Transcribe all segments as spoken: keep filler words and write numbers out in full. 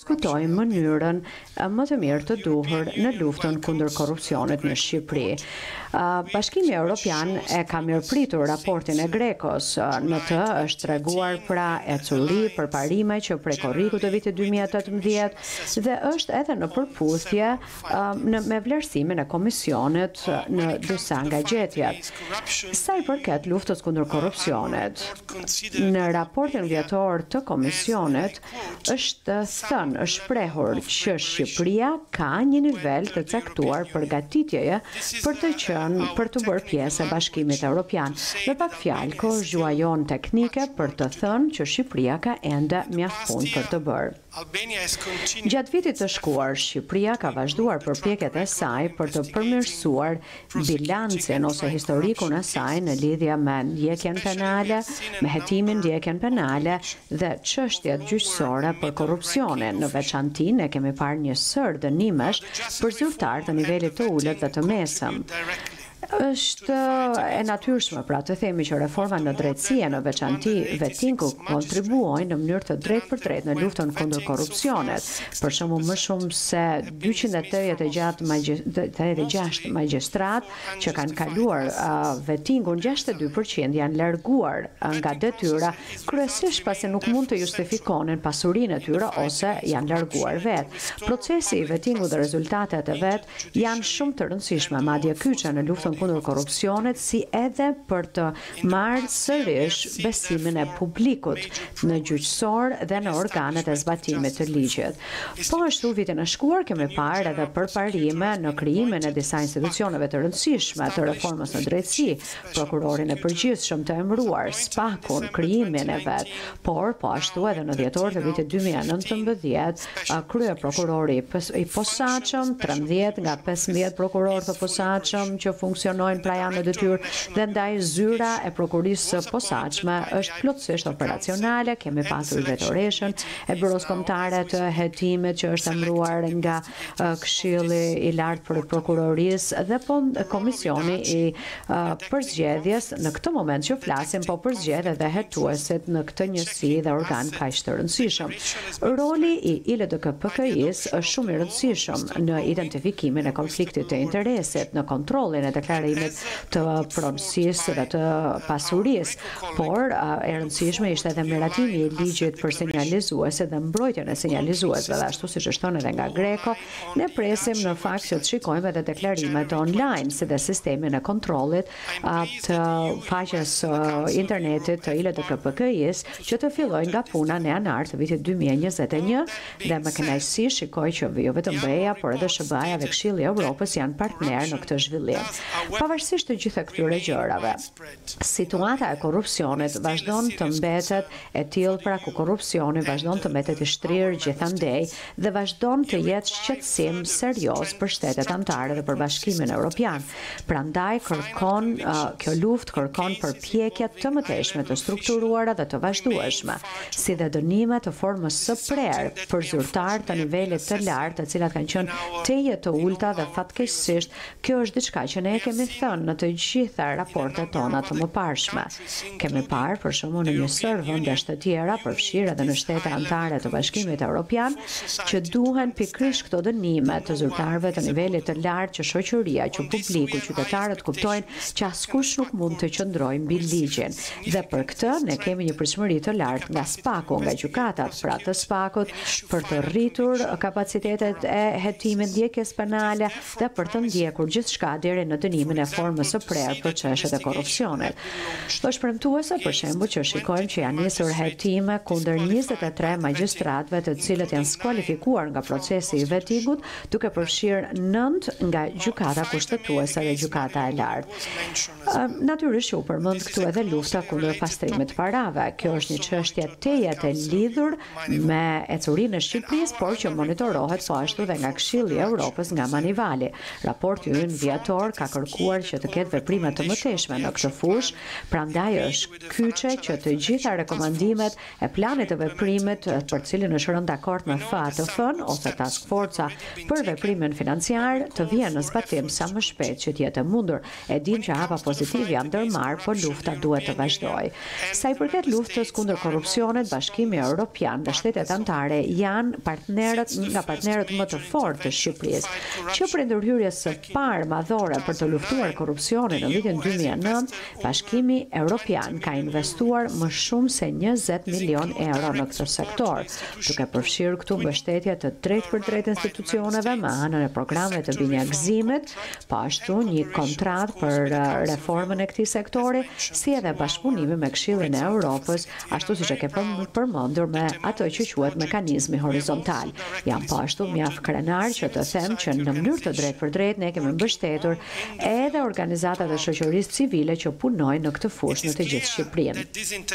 diskutojmë mënyrën më të mirë të duhur në luftën kundër korrupsionit në Shqipëri. Bashkimi Evropian e ka mirëpritur raportin e Grekos. Në të është treguar pra ecuri për parime që prej korriku të vitit dy mijë e tetëmbëdhjetë dhe është edhe në përputhje me vlerësimin e komisionit në disa nga gjetjet. Sa i përket luftës kundër korrupsionit, në raportin vjetor të komisionit është thënë, është shprehur që Shqipëria ka një nivel të caktuar përgatitjeje për të qenë për të bërë pjesë e Bashkimit Evropian. Me pak fjalë, ko është gjua jonë teknike për të thënë që Shqipëria ka ende mjaft punë për të bërë. Gjatë vitit të shkuar, Shqipëria ka vazhduar përpjekjet e saj për të përmirësuar bilancin ose historikun e saj në lidhje me ndjekjen penale, me hetimin ndjekjen penale dhe çështjet gjyqësore për korrupsionin. Në veçanti ne kemi parë një sër dënimesh për zyrtar të nivelit të ulët dhe të mesëm. Është e natyrshme pra të themi që reforma në drejtësie në veçanti vetinku kontribuojnë në mënyrë të drejtë për drejtë në luftën kundër korrupsionit. Për shembull, më shumë se dyqind e tetëdhjetë e gjashtë magjistrat që kanë kaluar uh, vettingun, gjashtëdhjetë e dy përqind janë larguar nga detyra, kryesisht pasi nuk mund të justifikonin pasurinë e tyre ose janë larguar vetë. Procesi i vettingut dhe rezultatet e vet janë shumë të rëndësishme, madje kyçe në luftën kundër korrupsionit, si edhe për të marrë sërish besimin e publikut në gjyqësor dhe në organet e zbatimit të ligjit. Po ashtu vitin e shkuar kemi parë edhe përparime në krijimin e disa institucioneve të rëndësishme të reformës në drejtësi, prokurorin e përgjithshëm të emëruar, spakun, krijimin e vet, por po ashtu edhe në dhjetor të vitit dy mijë e nëntëmbëdhjetë, krye prokurori i posaçëm, trembëdhjetë nga pesëmbëdhjetë prokurorë të posaçëm që funksionojnë pra janë në detyrë dhe ndaj zyra e prokurisë së posaçme është plotësisht operacionale. Kemi pasur vetoreshën e Byros Kombëtare të Hetimit që është emëruar nga uh, Këshilli i Lartë për Prokurorisë dhe po komisioni i uh, përzgjedhjes në këtë moment që flasim, po përzgjedh edhe hetuesit në këtë njësi dhe organ kaq të rëndësishëm. Roli i I L D K P K I-s është shumë i rëndësishëm në identifikimin e konfliktit të interesit, në kontrollin e deklarimit të pronësisë dhe të pasurisë, por e rëndësishme ishte edhe miratimi i ligjit për sinjalizuese dhe mbrojtjen e sinjalizuesve, dhe ashtu siç është thënë edhe nga Greko, ne presim në fakt që të shikojmë edhe deklarimet online, si dhe sistemin e kontrollit të faqes internetit të I L D K P K I-s që të fillojë nga puna në janar të vitit dy mijë e njëzet e një dhe me kënaqësi shikoj që jo vetëm B E A, por edhe S B A-ja dhe Këshilli i Evropës janë partner në këtë zhvillim. Pavarësisht të gjitha këtyre gjërave, situata e korrupsionit vazhdon të mbetet e tillë pra ku korrupsioni vazhdon të mbetet i shtrirë gjithandej dhe vazhdon të jetë shqetësim serioz për shtetet anëtare dhe për Bashkimin Evropian. Prandaj kërkon uh, kjo luftë kërkon përpjekje të mëtejshme, të strukturuara dhe të vazhdueshme, si dhe dënime të formës së prerë për zyrtar të nivelit të lartë, të cilat kanë qenë teje të ulta dhe fatkeqësisht kjo është diçka që ne kemi thënë në të gjitha raportet tona të mëparshme. Kemi parë për shembull në një sër vendesh të tjera, përfshirë edhe në shtete anëtare të Bashkimit Evropian, që duhen pikërisht këto dënime të zyrtarëve të nivelit të lartë që shoqëria, që publiku, qytetarët kuptojnë që askush nuk mund të qëndrojë mbi ligjin. Dhe për këtë ne kemi një pritshmëri të lartë nga spaku, nga gjykatat pra të spakut për të rritur kapacitetet e hetimit ndjekjes penale dhe për të ndjekur gjithçka deri në dënimin e formës së prerë për çështjet e korrupsionit. Është premtuese për shembull që shikojmë që janë nisur hetime kundër njëzet e tre magjistratëve të cilët janë skualifikuar nga procesi i vettingut, duke përfshirë nëntë nga gjykata kushtetuese dhe gjykata e lartë. Natyrisht u përmend këtu edhe lufta kundër pastrimit të parave. Kjo është një çështje teje e lidhur me ecurinë e Shqipërisë, por që monitorohet po ashtu dhe nga Këshilli i Evropës nga Manivali. Raporti ynë vjetor ka kërkuar kërkuar që të ketë veprime të mëtejshme në këtë fushë, prandaj është kyçe që të gjitha rekomandimet e planit të veprimit për cilin është rënë dakord me F A T F-n ose Task Forca për veprimin financiar të vijnë në zbatim sa më shpejt që të jetë e mundur. E dim që hapa pozitiv janë ndërmarrë, por lufta duhet të vazhdojë. Sa i përket luftës kundër korrupsionit, Bashkimi Evropian dhe shtetet anëtare janë partnerët nga partnerët më të fortë të Shqipërisë. Që për ndërhyrjes së parë madhore për të luftuar korrupsionin në vitin dy mijë e nëntë, Bashkimi Evropian ka investuar më shumë se njëzet milion euro në këtë sektor, duke përfshirë këtu mbështetje të drejt për drejt institucioneve me anën e programeve të binjakëzimit, po ashtu një kontratë për reformën e këtij sektori, si edhe bashkëpunimi me Këshillin e Evropës, ashtu siç e ke përmendur me atë që quhet mekanizmi horizontal. Jam po ashtu mjaft krenar që të them që në mënyrë të drejtë për drejtë ne kemi mbështetur edhe organizatat e shoqërisë civile që punojnë në këtë fushë në të gjithë Shqipërinë.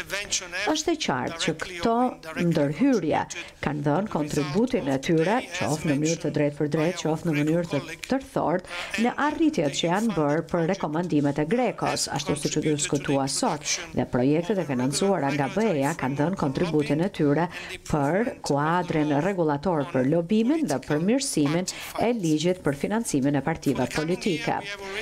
Është e qartë që këto ndërhyrje kanë dhënë kontributin e tyre, qoftë në mënyrë të drejtë për drejtë, qoftë në mënyrë të tërthort, në arritjet që janë bërë për rekomandimet e Grekos, ashtu siç u diskutua sot, dhe projektet e financuara nga B E A kanë dhënë kontributin e tyre për kuadrin rregullator për lobimin dhe përmirësimin e ligjit për financimin e partive politike.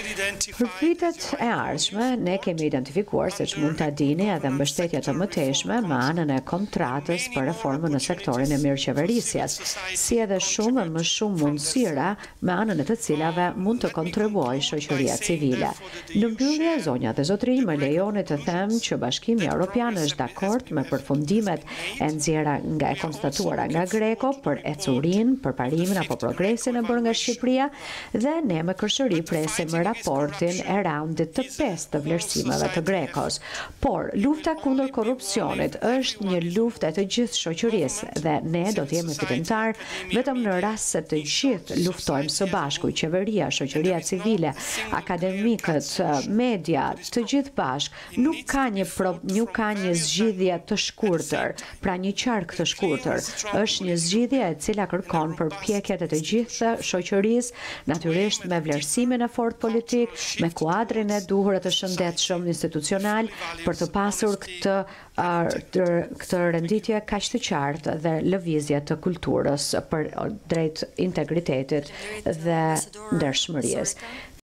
Për vitet e ardhshme, ne kemi identifikuar, siç mund ta dini, edhe mbështetje të mëtejshme me anën e kontratës për reformën në sektorin e mirëqeverisjes, si edhe shumë e më shumë mundësira me anën e të cilave mund të kontribuojë shoqëria civile. Në mbyllje, zonja dhe zotrinj, më lejoni të them që Bashkimi Evropian është dakord me përfundimet e nxjerra nga e konstatuara nga Greko për ecurinë, për parimin apo progresin e bërë nga Shqipëria, dhe ne me kërshëri presim raportin e raundit të pestë të vlerësimeve të Grekos. Por lufta kundër korrupsionit është një luftë e të gjithë shoqërisë dhe ne do të jemi fitimtar vetëm në rast se të gjithë luftojmë së bashku, qeveria, shoqëria civile, akademikët, media, të gjithë bashk. Nuk ka një pro, nuk ka një zgjidhje të shkurtër, pra një qark të shkurtër. Është një zgjidhje e cila kërkon përpjekjet e të gjithë shoqërisë, natyrisht me vlerësimin e fortë politik, me kuadrin e duhur të shëndetshëm institucional për të pasur këtë këtë renditje kaq të qartë dhe lëvizje të kulturës për drejt integritetit dhe ndershmërisë.